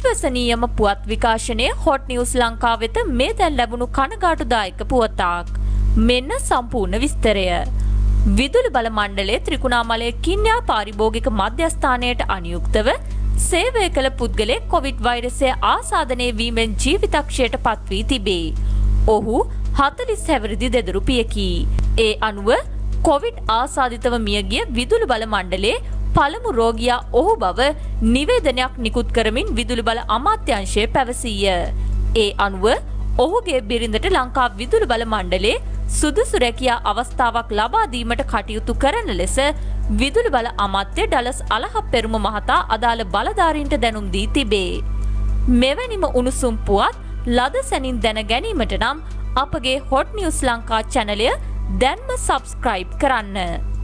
විශ්වසනීයම පුවත් විකාශනයේ hot news Lanka වෙත මේ දැන් ලැබුණු කනගාටුදායක පුවතක්. මෙන්න සම්පූර්ණ විස්තරය. විදුලි බල මණ්ඩලයේ ත්‍රිකුණාමලයේ කින්යා පාරිභෝගික මධ්‍යස්ථානයට අනුයුක්තව සේවය කළ පුද්ගලයෙක් කොවිඩ් වෛරසය ආසාදනය වීමෙන් ජීවිතක්ෂයට පත් වී තිබේ. ඔහු 40 හැවිරිදි දෙදරුපියකි. ඒ අනුව කොවිඩ් ආසාදිතව මියගිය විදුලි බල මණ්ඩලයේ පළමු රෝගියා ඔහු බව නිවේදනයක් නිකුත් කරමින් විදුලි බල අමාත්‍යාංශය පැවසීය. ඒ අනුව ඔහුගේ බිරිඳට ලංකා විදුලි බල මණ්ඩලයේ සුදුසු රැකියා අවස්ථාවක් ලබා දීමට කටයුතු කරන ලෙස විදුලි බල අමාත්‍ය ඩලස් අලහප්පෙරුම මහතා අදාළ බලධාරීන්ට දැනුම් දී තිබේ. මෙවැනිම උණුසුම් පුවත් ලද සැනින් දැන ගැනීමට නම් අපගේ හොට් නිවුස් ලංකා චැනලය දැන්ම සබ්ස්ක්‍රයිබ් කරන්න.